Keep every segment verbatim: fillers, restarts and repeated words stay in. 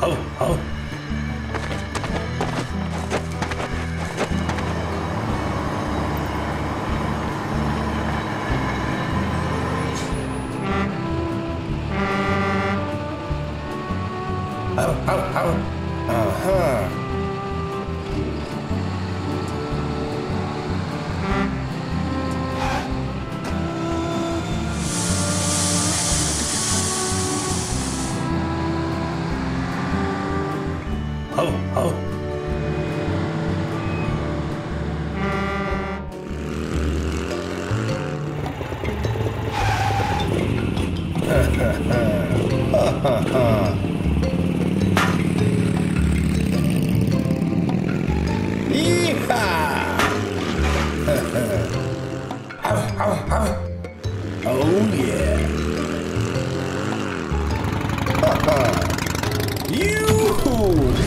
ho, ho. Ho, ho, ho. Uh-huh. Ho, ho. Ha, ha, ha. Ha, ha, ha. Yeehaw! Ho, ho, ho. Oh, yeah. Ha, ha. Yoo-hoo!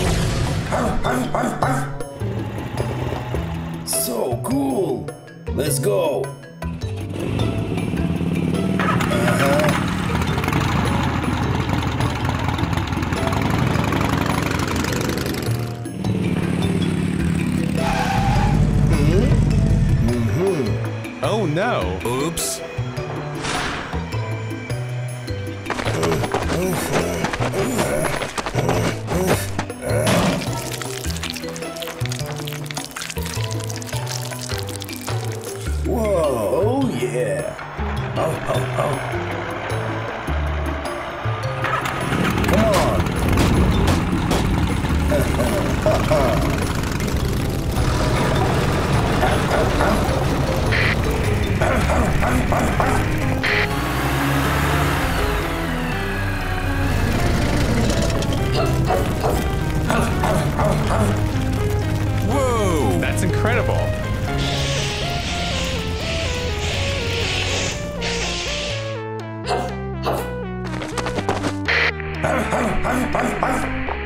So cool! Let's go! Uh-huh. Mm-hmm. Mm-hmm. Oh no! Oops! Whoa! Oh yeah! Oh, oh, oh! Come on! Ha ha ha! Whoa! That's incredible! Huff, huff, huff.